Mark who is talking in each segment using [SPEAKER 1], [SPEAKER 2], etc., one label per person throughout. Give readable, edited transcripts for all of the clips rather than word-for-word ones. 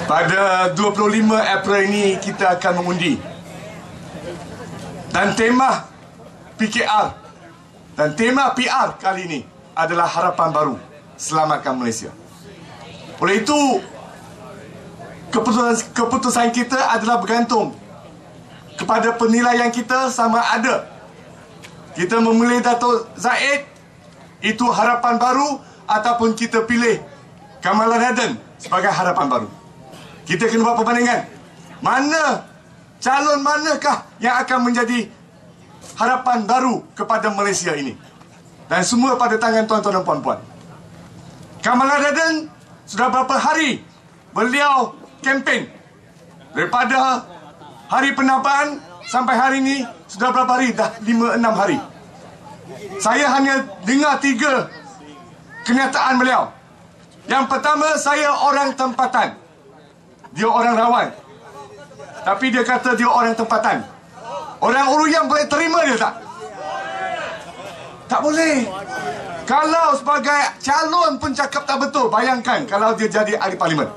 [SPEAKER 1] Pada 25 April ini kita akan mengundi. Dan tema PKR dan tema PR kali ini adalah harapan baru, selamatkan Malaysia. Oleh itu, keputusan kita adalah bergantung kepada penilaian kita sama ada kita memilih Dato' Zahid itu harapan baru ataupun kita pilih Kamalan Raden sebagai harapan baru. Kita kena buat perbandingan. Calon manakah yang akan menjadi harapan baru kepada Malaysia ini. Dan semua pada tangan tuan-tuan dan puan-puan. Kamalan Raden sudah berapa hari beliau kempen. Daripada hari penambahan sampai hari ini sudah berapa hari? Dah 5-6 hari. Saya hanya dengar 3 kenyataan beliau. Yang pertama, saya orang tempatan. Dia orang Rawai, tapi dia kata dia orang tempatan. Orang Uruyam boleh terima dia tak? Tak boleh. Kalau sebagai calon pun cakap tak betul, bayangkan kalau dia jadi ahli parlimen.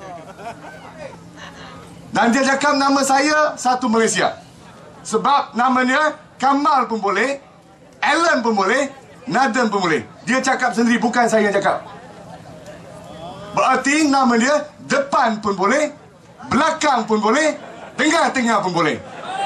[SPEAKER 1] Dan dia cakap nama saya satu Malaysia. Sebab nama dia Kamal pun boleh, Alan pun boleh, Naden pun boleh. Dia cakap sendiri, bukan saya yang cakap. Berarti nama dia depan pun boleh, belakang pun boleh, tengah-tengah pun boleh.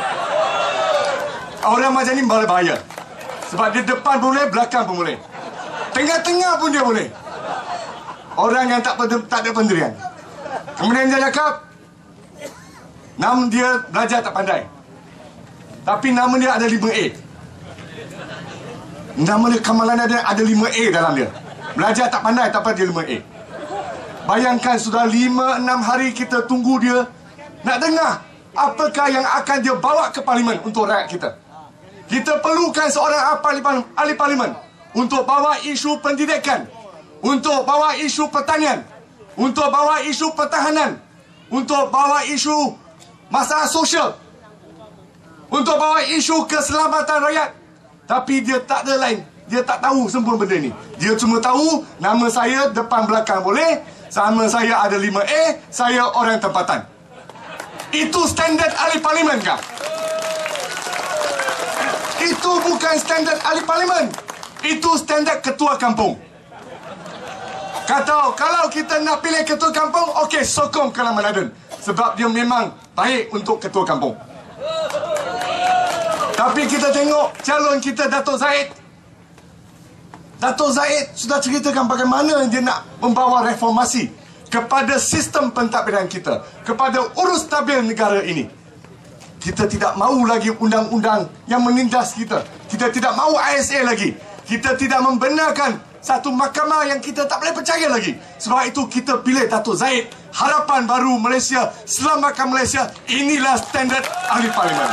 [SPEAKER 1] Orang macam ni boleh bahaya. Sebab dia depan pun boleh, belakang pun boleh, tengah-tengah pun dia boleh. Orang yang tak ada pendirian. Kemudian dia cakap nama dia belajar tak pandai, tapi nama dia ada 5A. Nama dia Kamalan ada 5A dalam dia. Belajar tak pandai, tapi dia 5A. Bayangkan sudah 5-6 hari kita tunggu dia. Nak dengar apakah yang akan dia bawa ke parlimen untuk rakyat kita. Kita perlukan seorang ahli parlimen untuk bawa isu pendidikan, untuk bawa isu pertanian, untuk bawa isu pertahanan, untuk bawa isu masalah sosial, untuk bawa isu keselamatan rakyat. Tapi dia tak ada lain. Dia tak tahu semua benda ni. Dia cuma tahu nama saya depan belakang boleh, sama saya ada 5A, saya orang tempatan. Itu standard ahli parlimen kah? Itu bukan standard ahli parlimen. Itu standard ketua kampung. Kalau kita nak pilih ketua kampung, okey, sokong Kamalan Raden. Sebab dia memang baik untuk ketua kampung. Tapi kita tengok calon kita Dato' Zahid. Dato' Zahid sudah ceritakan bagaimana dia nak membawa reformasi kepada sistem pentadbiran kita, kepada urus tadbir negara ini. Kita tidak mahu lagi undang-undang yang menindas kita. Kita tidak mahu ISA lagi. Kita tidak membenarkan satu mahkamah yang kita tak boleh percaya lagi. Sebab itu kita pilih Dato' Zahid, harapan baru Malaysia, selamatkan Malaysia. Inilah standard ahli parlimen.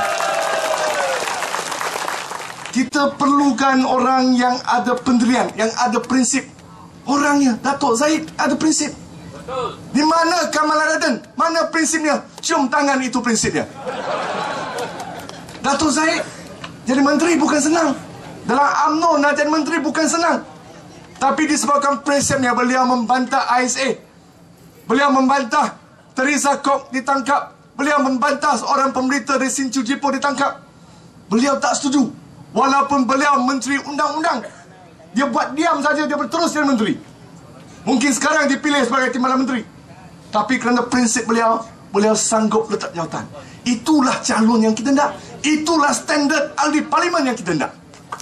[SPEAKER 1] Kita perlukan orang yang ada pendirian, yang ada prinsip. Orangnya, Dato' Zahid ada prinsip. Di mana Kamalan Raden? Mana prinsipnya? Cium tangan, itu prinsipnya. Dato' Zahid jadi menteri bukan senang. Dalam UMNO nak jadi menteri bukan senang. Tapi disebabkan prinsipnya, beliau membantah ISA. Beliau membantah Teresa Kok ditangkap. Beliau membantah seorang pemberita di Sin Chiu Jipo ditangkap. Beliau tak setuju. Walaupun beliau menteri undang-undang, dia buat diam saja, dia berterus jadi menteri. Mungkin sekarang dipilih sebagai timbalan menteri, tapi kerana prinsip beliau, beliau sanggup letak jawatan. Itulah calon yang kita nak. Itulah standard ahli parlimen yang kita nak.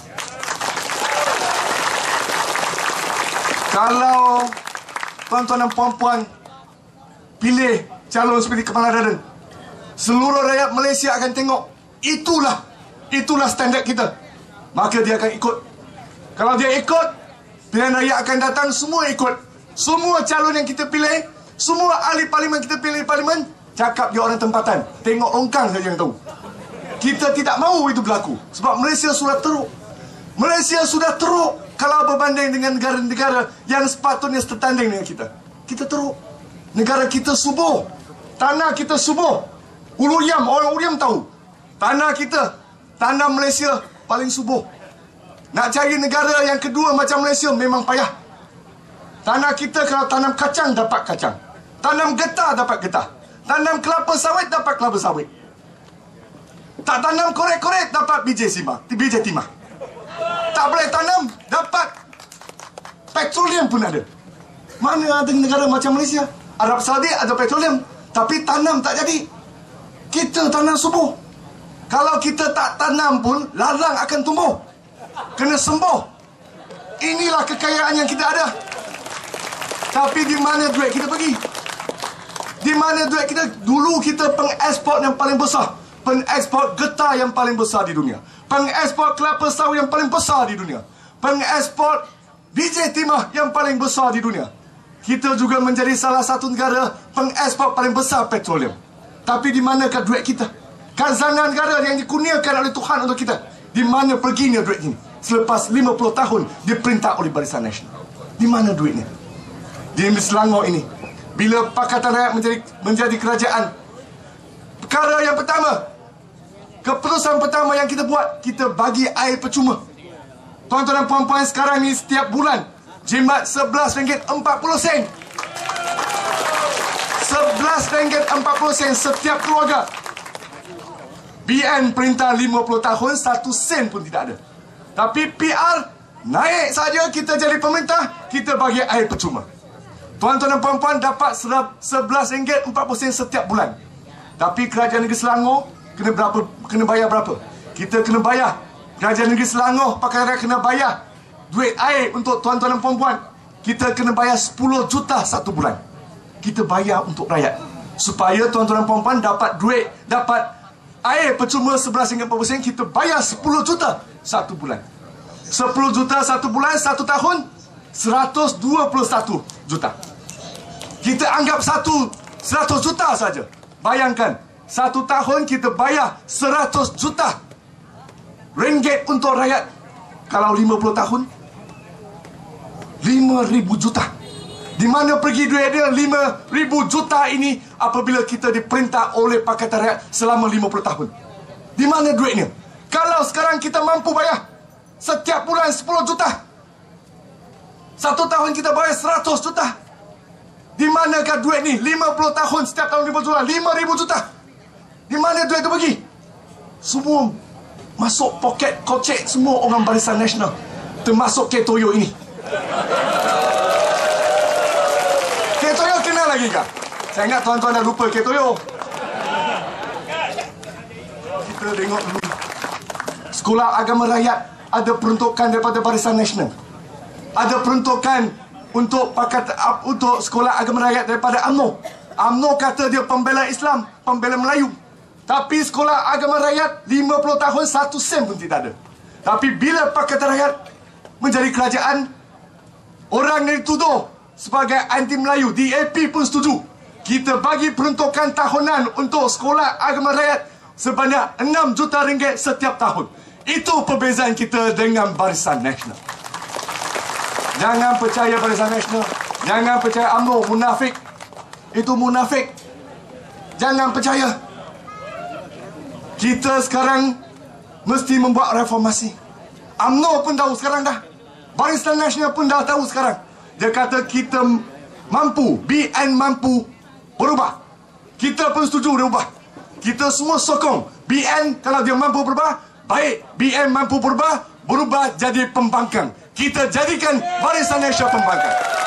[SPEAKER 1] Kalau tuan-tuan dan puan-puan pilih calon seperti Kamalan Raden, seluruh rakyat Malaysia akan tengok itulah standard kita. Maka dia akan ikut. Kalau dia ikut, pilihan rakyat akan datang, semua ikut. Semua calon yang kita pilih, semua ahli parlimen kita pilih parlimen, cakap dia orang tempatan. Tengok longkang saja yang tahu. Kita tidak mahu itu berlaku. Sebab Malaysia sudah teruk. Malaysia sudah teruk kalau berbanding dengan negara-negara yang sepatutnya setanding dengan kita. Kita teruk. Negara kita subuh. Tanah kita subuh. Uruyam, orang Uruyam tahu. Tanah kita, tanah Malaysia paling subuh. Nak cari negara yang kedua macam Malaysia memang payah. Tanah kita kalau tanam kacang dapat kacang, tanam getah dapat getah. Tanam kelapa sawit, dapat kelapa sawit. Tak tanam korek-korek, dapat biji timah. Tak boleh tanam, dapat petroleum pun ada. Mana ada negara macam Malaysia? Arab Saudi ada petroleum, tapi tanam tak jadi. Kita tanam subuh. Kalau kita tak tanam pun, ladang akan tumbuh. Kena sembuh. Inilah kekayaan yang kita ada. Tapi di mana duit kita pergi? Di mana duit kita? Dulu kita pengeksport yang paling besar. Pengeksport getah yang paling besar di dunia. Pengeksport kelapa sawit yang paling besar di dunia. Pengeksport biji timah yang paling besar di dunia. Kita juga menjadi salah satu negara pengeksport paling besar petroleum. Tapi di manakah duit kita? Khazanah negara yang dikurniakan oleh Tuhan untuk kita. Di mana perginya duit ini? Selepas 50 tahun diperintah oleh Barisan Nasional. Di mana duitnya? Di Selangor ini. Bila Pakatan Rakyat menjadi kerajaan, perkara yang pertama, keputusan pertama yang kita buat, kita bagi air percuma. Tuan-tuan dan puan-puan, sekarang ni setiap bulan jimat RM11.40. RM11.40 setiap keluarga. BN perintah 50 tahun, 1 sen pun tidak ada. Tapi PR naik saja, kita jadi pemerintah, kita bagi air percuma. Tuan-tuan dan puan-puan dapat RM11.40 setiap bulan. Tapi kerajaan negeri Selangor kena bayar berapa? Kita kena bayar. Kerajaan negeri Selangor, Pakatan Rakyat kena bayar duit air untuk tuan-tuan dan puan-puan. Kita kena bayar 10 juta satu bulan. Kita bayar untuk rakyat. Supaya tuan-tuan dan puan-puan dapat duit, dapat air percuma RM11.40, kita bayar 10 juta satu bulan. 10 juta satu bulan, satu tahun 121 juta. Kita anggap 100 juta saja. Bayangkan, satu tahun kita bayar 100 juta ringgit untuk rakyat. Kalau 50 tahun 5,000 juta. Di mana pergi duit dia 5,000 juta ini apabila kita diperintah oleh Pakatan Rakyat selama 50 tahun? Di mana duitnya? Kalau sekarang kita mampu bayar setiap bulan 10 juta, satu tahun kita bayar 100 juta. Di manakah duit ni? 50 tahun, setiap tahun 50 juta, 5,000 juta. Di mana duit itu pergi? Semua masuk poket kocek semua orang Barisan Nasional, termasuk Ketoyo ini. Ketoyo kenal lagi kah? Saya ingat tuan-tuan dah lupa Ketoyo. Kita tengok dulu. Sekolah Agama Rakyat ada peruntukan daripada Barisan Nasional. Ada peruntukan untuk Sekolah Agama Rakyat daripada UMNO. UMNO kata dia pembela Islam, pembela Melayu. Tapi Sekolah Agama Rakyat 50 tahun 1 sen pun tidak ada. Tapi bila Pakatan Rakyat menjadi kerajaan, orang yang dituduh sebagai anti Melayu, DAP pun setuju. Kita bagi peruntukan tahunan untuk Sekolah Agama Rakyat sebanyak 6 juta ringgit setiap tahun. Itu perbezaan kita dengan Barisan Nasional. Jangan percaya Barisan Nasional. Jangan percaya UMNO, munafik. Itu munafik. Jangan percaya. Kita sekarang mesti membuat reformasi. UMNO pun tahu sekarang dah. Barisan Nasional pun dah tahu sekarang. Dia kata kita mampu, BN mampu berubah. Kita pun setuju dia ubah. Kita semua sokong BN, kalau dia mampu berubah, baik. BN mampu berubah jadi pembangkang. Kita jadikan Barisan Nasional pembangkang.